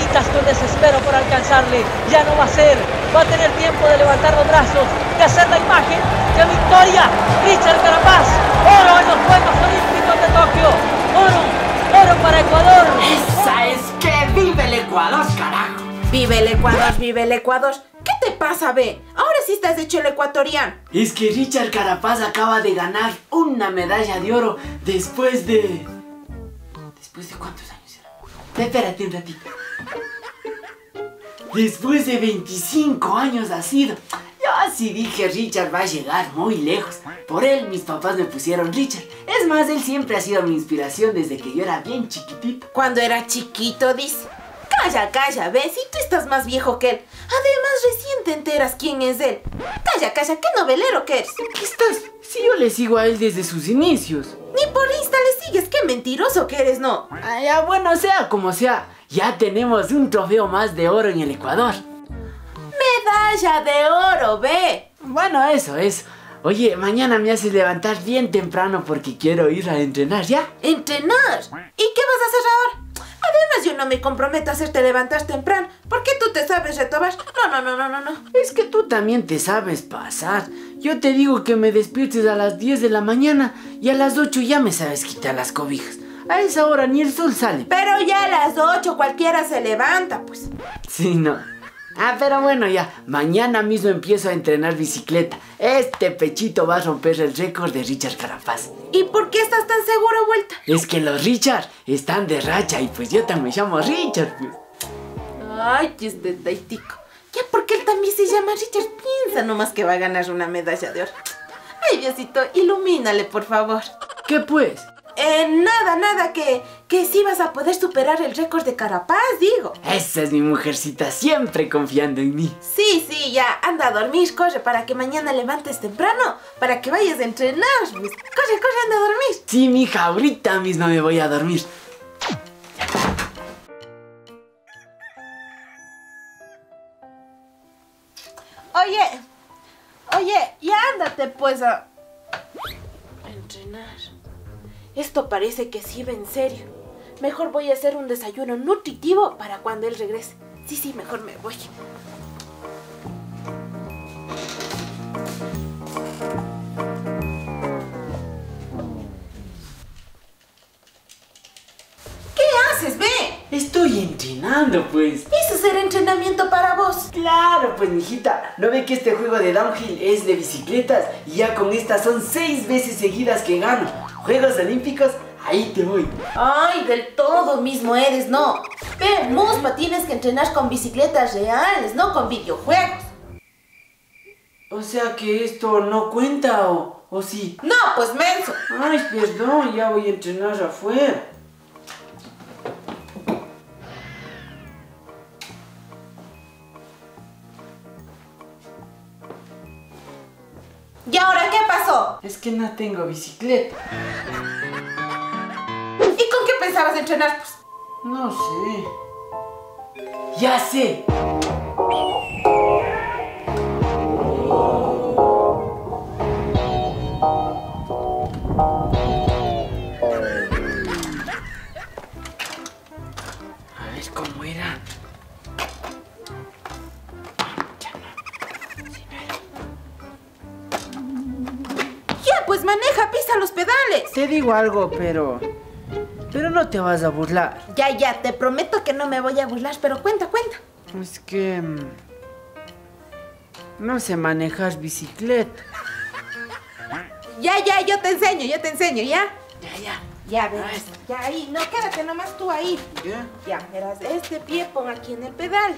Gritas con desespero por alcanzarle. Ya no va a ser. Va a tener tiempo de levantar los brazos, de hacer la imagen de victoria. Richard Carapaz, oro en los Juegos Olímpicos de Tokio. Oro para Ecuador. ¡Esa es que vive el Ecuador, carajo! ¡Vive el Ecuador, vive el Ecuador! ¿Qué te pasa, ve? Ahora sí estás hecho el ecuatoriano. Es que Richard Carapaz acaba de ganar una medalla de oro después de... ¿Después de cuántos años era? Espérate un ratito. Después de 25 años ha sido. Yo así dije, Richard va a llegar muy lejos. Por él mis papás me pusieron Richard. Es más, él siempre ha sido mi inspiración desde que yo era bien chiquitito. Cuando era chiquito, dice. Calla, ve, si tú estás más viejo que él. Además, recién te enteras quién es él. Calla, qué novelero que eres. ¿Qué estás? Si yo le sigo a él desde sus inicios. Ni por Insta le sigues, qué mentiroso que eres, ¿no? Ah, ya, bueno, sea como sea, ya tenemos un trofeo más de oro en el Ecuador. Medalla de oro, ve. Bueno, eso. Oye, mañana me haces levantar bien temprano porque quiero ir a entrenar, ¿ya? ¿Entrenar? ¿Y qué vas a hacer ahora? Además, yo no me comprometo a hacerte levantar temprano. ¿Por qué tú te sabes retobar? No. Es que tú también te sabes pasar. Yo te digo que me despiertes a las 10 de la mañana y a las 8 ya me sabes quitar las cobijas. A esa hora ni el sol sale. Pero ya a las 8 cualquiera se levanta, pues. Sí, no. Ah, pero bueno, ya. Mañana mismo empiezo a entrenar bicicleta. Este pechito va a romper el récord de Richard Carapaz. ¿Y por qué estás tan seguro, vuelta? Es que los Richard están de racha y pues yo también me llamo Richard, pues. Ay, este taitico. Ya porque él también se llama Richard, piensa nomás que va a ganar una medalla de oro. Ay, Diosito, ilumínale, por favor. ¿Qué pues? Nada, que sí vas a poder superar el récord de Carapaz, digo. Esa es mi mujercita, siempre confiando en mí. Sí, ya, anda a dormir, corre, para que mañana levantes temprano, para que vayas a entrenar. Corre, anda a dormir. Sí, mija, ahorita mismo me voy a dormir. Oye, ya ándate pues a entrenar. Esto parece que sí va en serio. Mejor voy a hacer un desayuno nutritivo para cuando él regrese. Sí, mejor me voy. ¿Qué haces, ve? Estoy entrenando, pues. ¿Eso será entrenamiento para vos? Claro, pues, mijita. ¿No ve que este juego de downhill es de bicicletas? Y ya con estas son 6 veces seguidas que gano. Juegos Olímpicos, ahí te voy. Ay, del todo mismo eres, ¿no? Ve, Muspa, tienes que entrenar con bicicletas reales, no con videojuegos. O sea que esto no cuenta, ¿o sí? No, pues menso. Ay, perdón, ya voy a entrenar afuera. ¿Y ahora qué pasó? Es que no tengo bicicleta. ¿Y con qué pensabas entrenar, pues? No sé. ¡Ya sé! A ver cómo era. Ya, pues maneja, pisa los pedales. Te digo algo, pero no te vas a burlar. Ya, te prometo que no me voy a burlar, pero cuenta. Es que no sé manejar bicicleta. Ya, yo te enseño, ¿ya? Ya. Ya, verás. Ya ahí, no, quédate nomás tú ahí. ¿Ya? Ya, verás, este pie pon aquí en el pedal.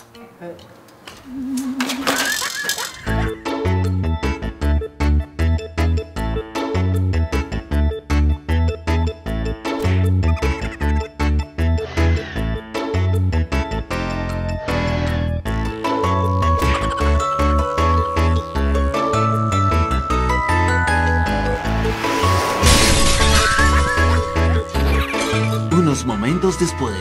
Unos momentos después.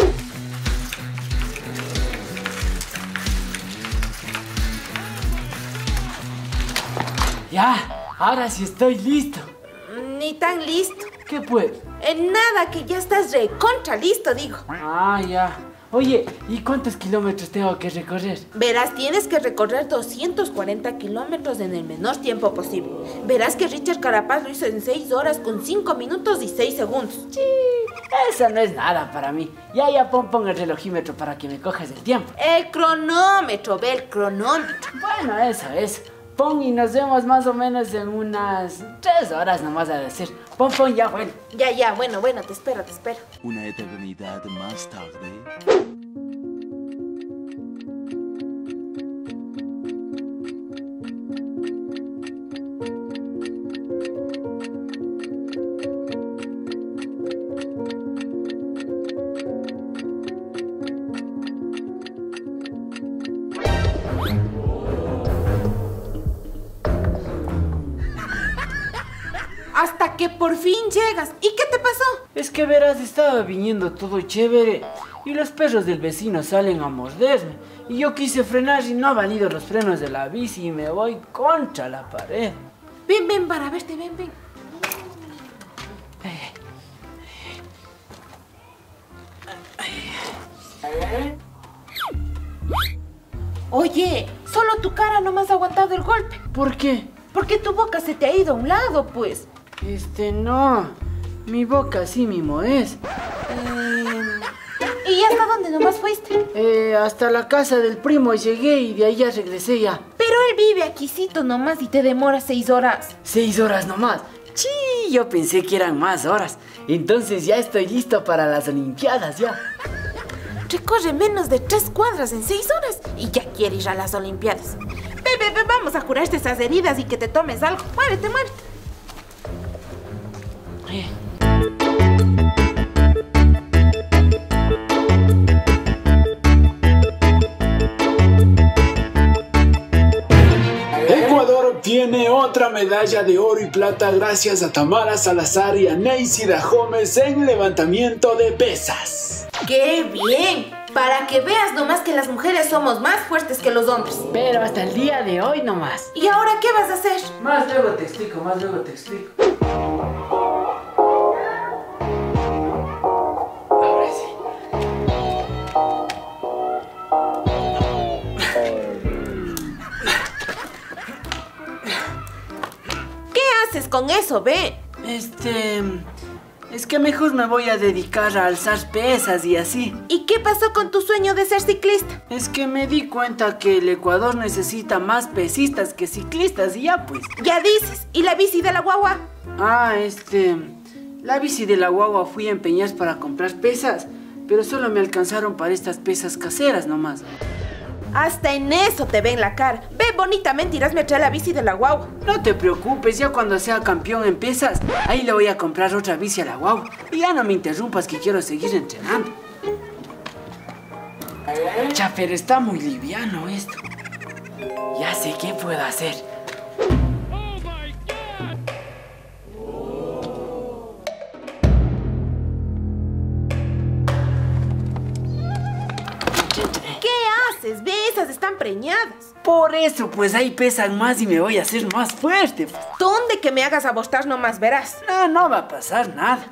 Ya, ahora sí estoy listo. Ni tan listo. ¿Qué pues? En nada, que ya estás recontra listo, digo. Ah, ya. Oye, ¿y cuántos kilómetros tengo que recorrer? Verás, tienes que recorrer 240 kilómetros en el menor tiempo posible. Verás que Richard Carapaz lo hizo en 6 horas con 5 minutos y 6 segundos. Sí, eso no es nada para mí. Ya, pon el relojímetro para que me cojas el tiempo. El cronómetro, ve el cronómetro. Bueno, eso. Pon y nos vemos más o menos en unas 3 horas nomás a decir. Pon ya, bueno. Ya, bueno, te espero. Una eternidad más tarde. Hasta que por fin llegas. ¿Y qué te pasó? Es que verás, estaba viniendo todo chévere y los perros del vecino salen a morderme. Y yo quise frenar y no ha valido los frenos de la bici y me voy contra la pared. Ven, para verte, ven. Oye, solo tu cara no me has aguantado el golpe. ¿Por qué? Porque tu boca se te ha ido a un lado, pues. No. Mi boca sí mismo es. ¿Y hasta dónde nomás fuiste? Hasta la casa del primo llegué y de ahí ya regresé ya. Pero él vive aquícito nomás y te demora 6 horas. 6 horas nomás. Sí, yo pensé que eran más horas. Entonces ya estoy listo para las Olimpiadas ya. Recorre menos de 3 cuadras en 6 horas y ya quiere ir a las Olimpiadas. Ve, vamos a curarte esas heridas y que te tomes algo. Muérete. Ecuador obtiene otra medalla de oro y plata gracias a Tamara Salazar y a Neisida Gómez en levantamiento de pesas. ¡Qué bien! Para que veas nomás que las mujeres somos más fuertes que los hombres. Pero hasta el día de hoy nomás. ¿Y ahora qué vas a hacer? Más luego te explico. Ahora sí. ¿Qué haces con eso, ve? Es que mejor me voy a dedicar a alzar pesas y así. ¿Y qué pasó con tu sueño de ser ciclista? Es que me di cuenta que el Ecuador necesita más pesistas que ciclistas y ya pues. Ya dices, ¿y la bici de la guagua? La bici de la guagua fui a empeñar para comprar pesas, pero solo me alcanzaron para estas pesas caseras nomás. Hasta en eso te ve en la cara. Ve bonitamente, irásme a traer la bici de la guagua. No te preocupes, ya cuando sea campeón en pesas, ahí le voy a comprar otra bici a la guagua. Y ya no me interrumpas que quiero seguir entrenando. Ya, pero está muy liviano esto. Ya sé qué puedo hacer. Ve, esas están preñadas. Por eso, pues ahí pesan más y me voy a hacer más fuerte. Pues. ¿Dónde que me hagas abortar nomás verás? No va a pasar nada.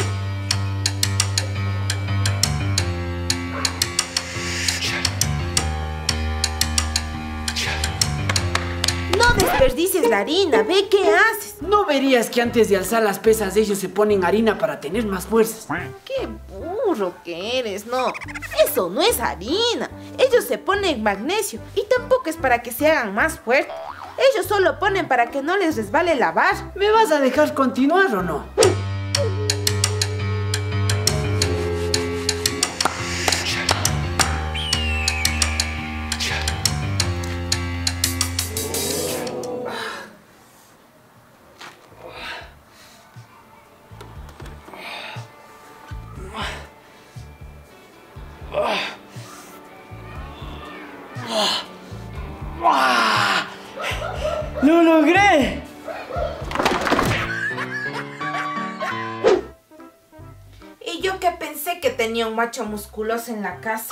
No desperdicies la harina, ve qué haces. ¿No verías que antes de alzar las pesas ellos se ponen harina para tener más fuerzas? Qué burro que eres, no. Eso no es harina. Ellos se ponen magnesio y tampoco es para que se hagan más fuertes. Ellos solo ponen para que no les resbale la barra. ¿Me vas a dejar continuar o no? ¡Lo logré! Y yo que pensé que tenía un macho musculoso en la casa.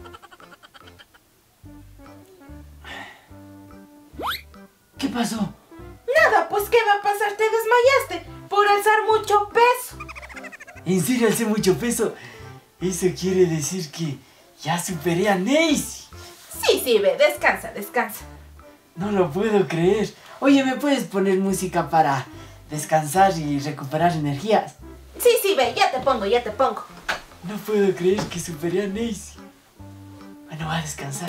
¿Qué pasó? Nada, pues ¿qué va a pasar? Te desmayaste por alzar mucho peso. ¿En serio alcé mucho peso? Eso quiere decir que Ya superé a Neisy. Sí, ve, descansa, descansa. No lo puedo creer. Oye, ¿me puedes poner música para descansar y recuperar energías? Sí, ve, ya te pongo. No puedo creer que superé a Neisy. Bueno, voy a descansar.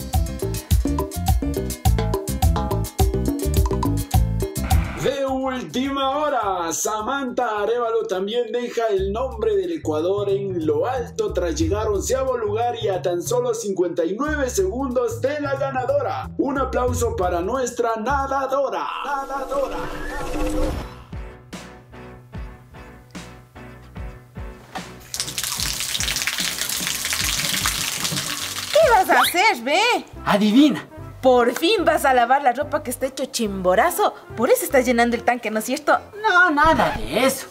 De última hora, Samantha Arévalo también deja el nombre del Ecuador en lo alto tras llegar a 11º lugar y a tan solo 59 segundos de la ganadora. Un aplauso para nuestra nadadora. ¿Qué vas a hacer, ve? Adivina. Por fin vas a lavar la ropa que está hecho chimborazo. Por eso estás llenando el tanque, ¿no es cierto? No, nada de eso.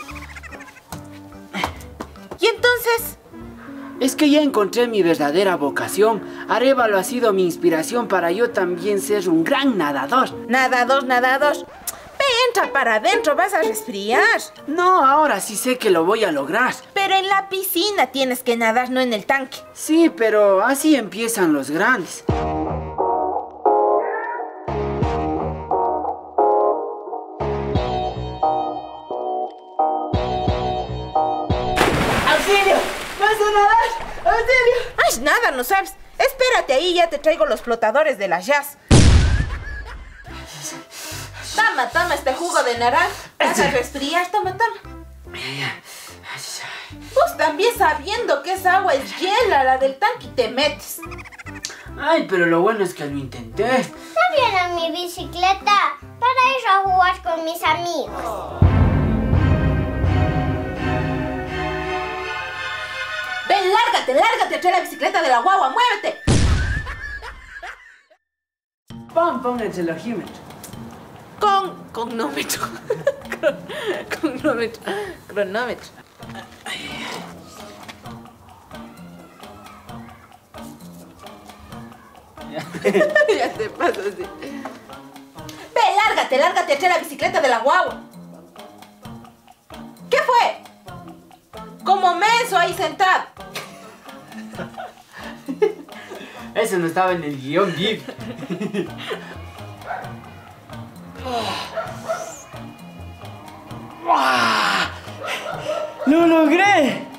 ¿Y entonces? Es que ya encontré mi verdadera vocación. Arévalo ha sido mi inspiración para yo también ser un gran nadador. Nadador. Ve, entra para adentro, vas a resfriar. No, ahora sí sé que lo voy a lograr. Pero en la piscina tienes que nadar, no en el tanque. Sí, pero así empiezan los grandes. ¡Auxilio! ¡Vas a nadar! ¡Auxilio! ¡Ay, nada, no sabes! Espérate ahí, ya te traigo los flotadores de las jazz. Toma este jugo de naranja. Vas a resfriar, toma. Vos también sabiendo que esa agua es hiela, la del tanque, y te metes. Ay, pero lo bueno es que lo intenté. ¿No vieron mi bicicleta? Para ir a jugar con mis amigos. Ven, lárgate, trae la bicicleta de la guagua, muévete. Pon el relojímetro. Cronómetro. Cronómetro. Ya te pasas. Sí. Ve, lárgate, trae la bicicleta de la guagua. ¿Qué fue? Como menso ahí sentado. Eso no estaba en el guión, Gib. ¡Lo logré!